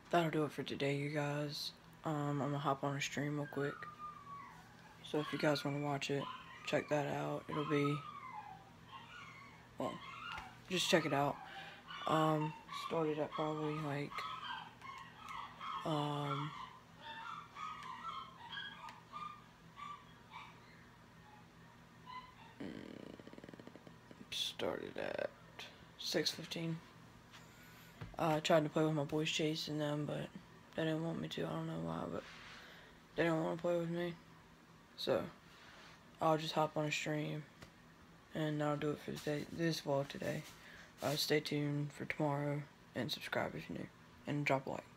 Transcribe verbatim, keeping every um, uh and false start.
that'll do it for today, you guys. Um, I'm gonna hop on a stream real quick. So if you guys want to watch it, check that out. It'll be, well, just check it out. Um, started at probably like, um, started at six fifteen. I uh, tried to play with my boys chasing them, but they didn't want me to. I don't know why, but they didn't want to play with me. So, I'll just hop on a stream, and that'll do it for today, this vlog today. Uh, stay tuned for tomorrow, and subscribe if you're new, and drop a like.